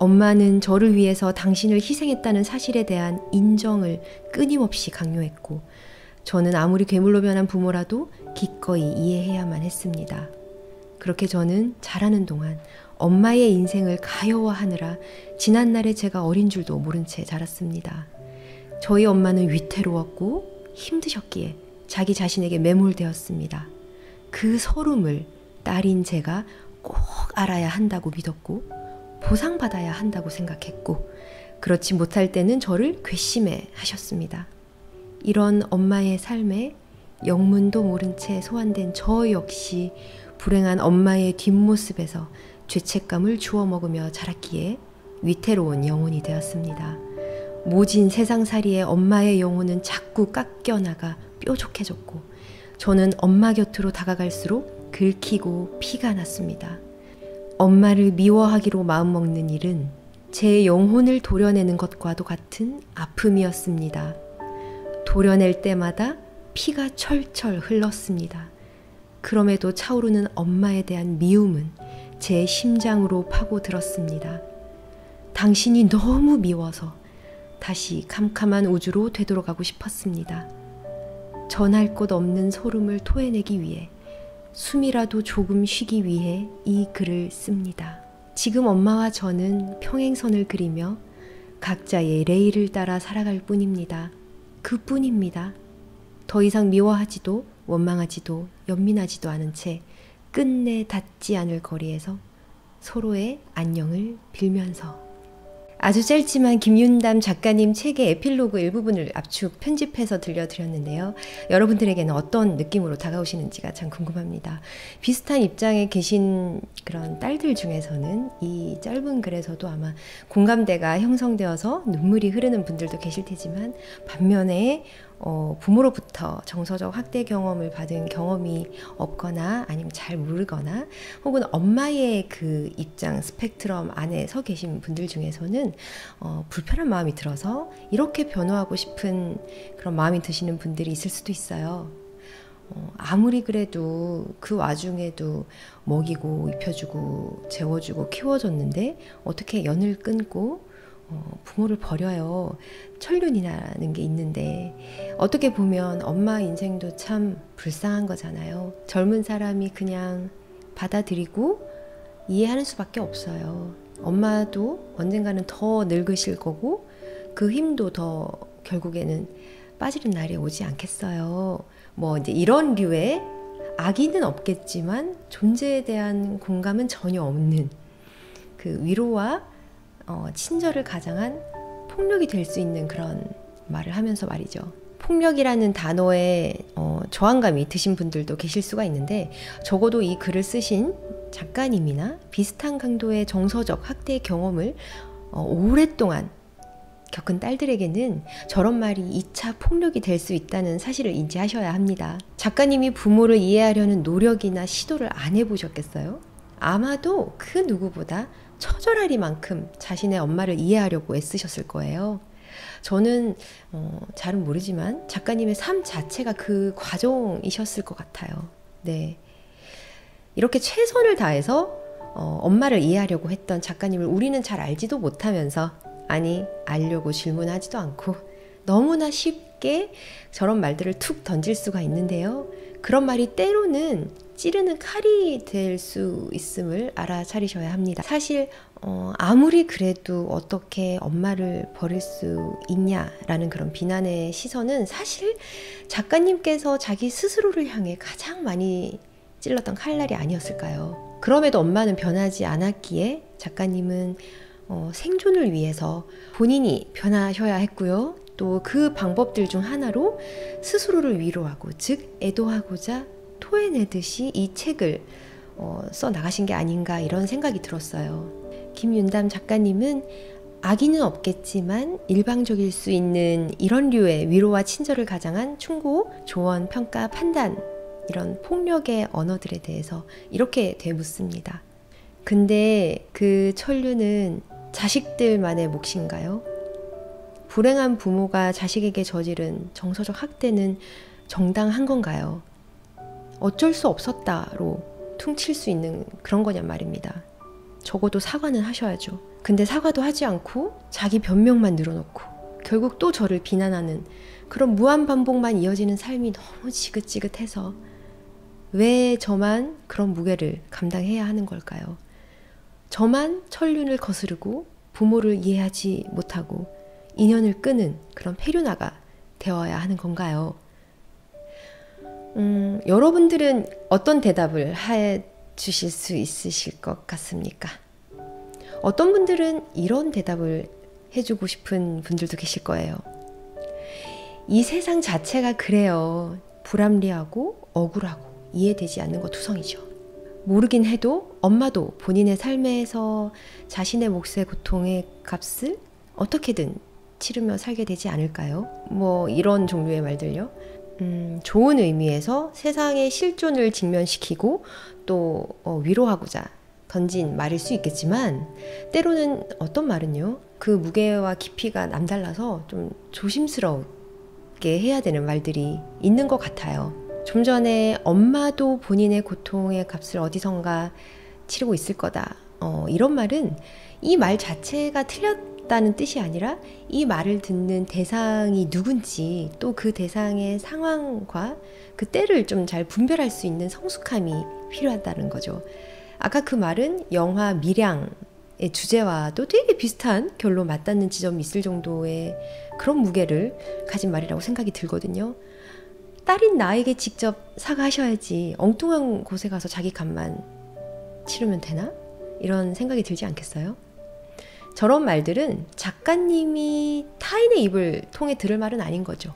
엄마는 저를 위해서 당신을 희생했다는 사실에 대한 인정을 끊임없이 강요했고 저는 아무리 괴물로 변한 부모라도 기꺼이 이해해야만 했습니다. 그렇게 저는 자라는 동안 엄마의 인생을 가여워하느라 지난날에 제가 어린 줄도 모른 채 자랐습니다. 저희 엄마는 위태로웠고 힘드셨기에 자기 자신에게 매몰되었습니다. 그 서름을 딸인 제가 꼭 알아야 한다고 믿었고 보상받아야 한다고 생각했고 그렇지 못할 때는 저를 괘씸해 하셨습니다. 이런 엄마의 삶에 영문도 모른 채 소환된 저 역시 불행한 엄마의 뒷모습에서 죄책감을 주워 먹으며 자랐기에 위태로운 영혼이 되었습니다. 모진 세상살이의 엄마의 영혼은 자꾸 깎여나가 뾰족해졌고 저는 엄마 곁으로 다가갈수록 긁히고 피가 났습니다. 엄마를 미워하기로 마음먹는 일은 제 영혼을 도려내는 것과도 같은 아픔이었습니다. 도려낼 때마다 피가 철철 흘렀습니다. 그럼에도 차오르는 엄마에 대한 미움은 제 심장으로 파고들었습니다. 당신이 너무 미워서 다시 캄캄한 우주로 되돌아가고 싶었습니다. 전할 것 없는 소름을 토해내기 위해 숨이라도 조금 쉬기 위해 이 글을 씁니다. 지금 엄마와 저는 평행선을 그리며 각자의 레일을 따라 살아갈 뿐입니다. 그뿐입니다. 더 이상 미워하지도 원망하지도 연민하지도 않은 채 끝내 닿지 않을 거리에서 서로의 안녕을 빌면서. 아주 짧지만 김윤담 작가님 책의 에필로그 일부분을 압축 편집해서 들려드렸는데요. 여러분들에게는 어떤 느낌으로 다가오시는지가 참 궁금합니다. 비슷한 입장에 계신 그런 딸들 중에서는 이 짧은 글에서도 아마 공감대가 형성되어서 눈물이 흐르는 분들도 계실 테지만 반면에 부모로부터 정서적 학대 경험을 받은 경험이 없거나 아니면 잘 모르거나 혹은 엄마의 그 입장 스펙트럼 안에 서 계신 분들 중에서는 불편한 마음이 들어서 이렇게 변호하고 싶은 그런 마음이 드시는 분들이 있을 수도 있어요. 아무리 그래도 그 와중에도 먹이고 입혀주고 재워주고 키워줬는데 어떻게 연을 끊고 부모를 버려요. 천륜이라는 게 있는데 어떻게 보면 엄마 인생도 참 불쌍한 거잖아요. 젊은 사람이 그냥 받아들이고 이해하는 수밖에 없어요. 엄마도 언젠가는 더 늙으실 거고 그 힘도 더 결국에는 빠지는 날이 오지 않겠어요. 뭐 이제 이런 류의 악의는 없겠지만 존재에 대한 공감은 전혀 없는 그 위로와 친절을 가장한 폭력이 될 수 있는 그런 말을 하면서 말이죠. 폭력이라는 단어에 저항감이 드신 분들도 계실 수가 있는데 적어도 이 글을 쓰신 작가님이나 비슷한 강도의 정서적 학대 경험을 오랫동안 겪은 딸들에게는 저런 말이 2차 폭력이 될 수 있다는 사실을 인지하셔야 합니다. 작가님이 부모를 이해하려는 노력이나 시도를 안 해보셨겠어요? 아마도 그 누구보다 처절하리만큼 자신의 엄마를 이해하려고 애쓰셨을 거예요. 저는 잘은 모르지만 작가님의 삶 자체가 그 과정이셨을 것 같아요. 네, 이렇게 최선을 다해서 엄마를 이해하려고 했던 작가님을 우리는 잘 알지도 못하면서 아니 알려고 질문하지도 않고 너무나 쉽게 저런 말들을 툭 던질 수가 있는데요. 그런 말이 때로는 찌르는 칼이 될 수 있음을 알아차리셔야 합니다. 사실 아무리 그래도 어떻게 엄마를 버릴 수 있냐라는 그런 비난의 시선은 사실 작가님께서 자기 스스로를 향해 가장 많이 찔렀던 칼날이 아니었을까요? 그럼에도 엄마는 변하지 않았기에 작가님은 생존을 위해서 본인이 변하셔야 했고요. 또 그 방법들 중 하나로 스스로를 위로하고 즉 애도하고자 토해내듯이 이 책을 써 나가신 게 아닌가 이런 생각이 들었어요. 김윤담 작가님은 악의는 없겠지만 일방적일 수 있는 이런 류의 위로와 친절을 가장한 충고, 조언, 평가, 판단 이런 폭력의 언어들에 대해서 이렇게 되묻습니다. 근데 그 천류는 자식들만의 몫인가요? 불행한 부모가 자식에게 저지른 정서적 학대는 정당한 건가요? 어쩔 수 없었다로 퉁칠 수 있는 그런 거냔 말입니다. 적어도 사과는 하셔야죠. 근데 사과도 하지 않고 자기 변명만 늘어놓고 결국 또 저를 비난하는 그런 무한반복만 이어지는 삶이 너무 지긋지긋해서 왜 저만 그런 무게를 감당해야 하는 걸까요? 저만 천륜을 거스르고 부모를 이해하지 못하고 인연을 끄는 그런 페류나가 되어야 하는 건가요? 여러분들은 어떤 대답을 해 주실 수 있으실 것 같습니까? 어떤 분들은 이런 대답을 해주고 싶은 분들도 계실 거예요. 이 세상 자체가 그래요. 불합리하고 억울하고 이해되지 않는 것 투성이죠. 모르긴 해도 엄마도 본인의 삶에서 자신의 몫의 고통의 값을 어떻게든 치르며 살게 되지 않을까요? 뭐 이런 종류의 말들요. 좋은 의미에서 세상의 실존을 직면시키고 또 위로하고자 던진 말일 수 있겠지만 때로는 어떤 말은요, 그 무게와 깊이가 남달라서 좀 조심스럽게 해야 되는 말들이 있는 것 같아요. 좀 전에 엄마도 본인의 고통의 값을 어디선가 치르고 있을 거다, 이런 말은 이 말 자체가 틀렸다는 뜻이 아니라 이 말을 듣는 대상이 누군지 또 그 대상의 상황과 그 때를 좀 잘 분별할 수 있는 성숙함이 필요하다는 거죠. 아까 그 말은 영화 밀양의 주제와도 되게 비슷한 결로 맞닿는 지점이 있을 정도의 그런 무게를 가진 말이라고 생각이 들거든요. 딸인 나에게 직접 사과하셔야지 엉뚱한 곳에 가서 자기 값만 치르면 되나? 이런 생각이 들지 않겠어요? 저런 말들은 작가님이 타인의 입을 통해 들을 말은 아닌 거죠.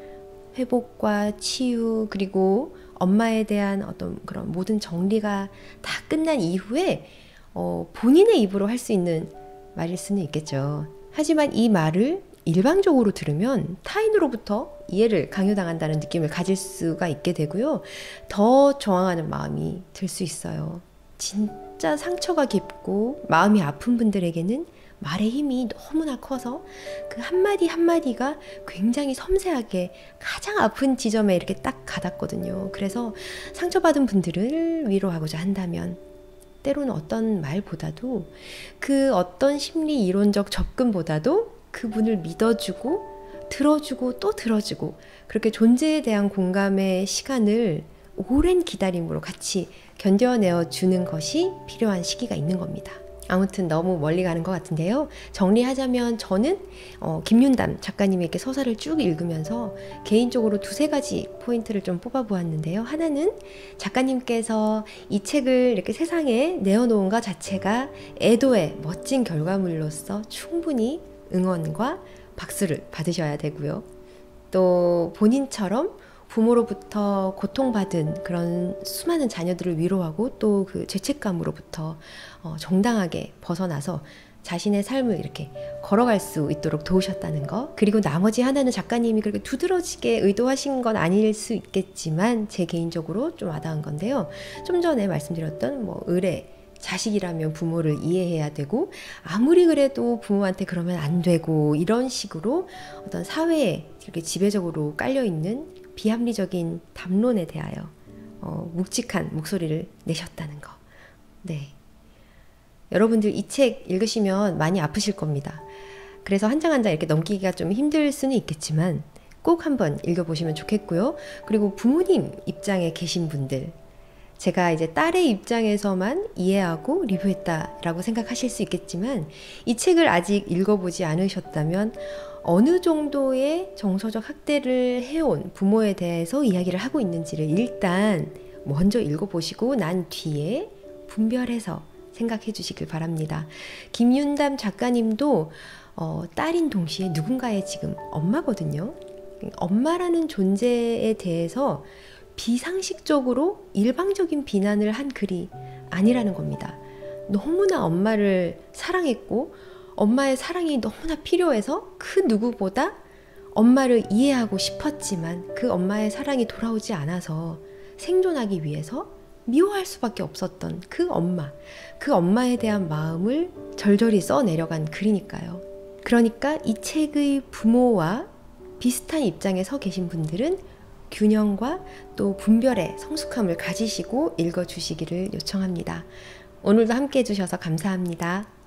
회복과 치유 그리고 엄마에 대한 어떤 그런 모든 정리가 다 끝난 이후에 본인의 입으로 할 수 있는 말일 수는 있겠죠. 하지만 이 말을 일방적으로 들으면 타인으로부터 이해를 강요당한다는 느낌을 가질 수가 있게 되고요. 더 저항하는 마음이 들 수 있어요. 진짜 상처가 깊고 마음이 아픈 분들에게는 말의 힘이 너무나 커서 그 한마디 한마디가 굉장히 섬세하게 가장 아픈 지점에 이렇게 딱 가닿거든요. 그래서 상처받은 분들을 위로하고자 한다면 때로는 어떤 말보다도 그 어떤 심리 이론적 접근보다도 그분을 믿어주고 들어주고 또 들어주고 그렇게 존재에 대한 공감의 시간을 오랜 기다림으로 같이 견뎌내어 주는 것이 필요한 시기가 있는 겁니다. 아무튼 너무 멀리 가는 것 같은데요. 정리하자면 저는 김윤담 작가님의 이렇게 서사를 쭉 읽으면서 개인적으로 두세 가지 포인트를 좀 뽑아보았는데요. 하나는 작가님께서 이 책을 이렇게 세상에 내어놓은 것 자체가 애도의 멋진 결과물로서 충분히 응원과 박수를 받으셔야 되고요. 또 본인처럼 부모로부터 고통받은 그런 수많은 자녀들을 위로하고 또 그 죄책감으로부터 정당하게 벗어나서 자신의 삶을 이렇게 걸어갈 수 있도록 도우셨다는 거. 그리고 나머지 하나는 작가님이 그렇게 두드러지게 의도하신 건 아닐 수 있겠지만 제 개인적으로 좀 와닿은 건데요. 좀 전에 말씀드렸던 의례, 자식이라면 부모를 이해해야 되고 아무리 그래도 부모한테 그러면 안 되고 이런 식으로 어떤 사회에 이렇게 지배적으로 깔려있는 비합리적인 담론에 대하여 묵직한 목소리를 내셨다는 거. 네. 여러분들 이 책 읽으시면 많이 아프실 겁니다. 그래서 한 장 한 장 이렇게 넘기기가 좀 힘들 수는 있겠지만 꼭 한번 읽어보시면 좋겠고요. 그리고 부모님 입장에 계신 분들, 제가 이제 딸의 입장에서만 이해하고 리뷰했다라고 생각하실 수 있겠지만 이 책을 아직 읽어보지 않으셨다면 어느 정도의 정서적 학대를 해온 부모에 대해서 이야기를 하고 있는지를 일단 먼저 읽어보시고 난 뒤에 분별해서 생각해 주시길 바랍니다. 김윤담 작가님도 딸인 동시에 누군가의 지금 엄마거든요. 엄마라는 존재에 대해서 비상식적으로 일방적인 비난을 한 글이 아니라는 겁니다. 너무나 엄마를 사랑했고 엄마의 사랑이 너무나 필요해서 그 누구보다 엄마를 이해하고 싶었지만 그 엄마의 사랑이 돌아오지 않아서 생존하기 위해서 미워할 수밖에 없었던 그 엄마에 대한 마음을 절절히 써내려간 글이니까요. 그러니까 이 책의 부모와 비슷한 입장에 서 계신 분들은 균형과 또 분별의 성숙함을 가지시고 읽어주시기를 요청합니다. 오늘도 함께 해주셔서 감사합니다.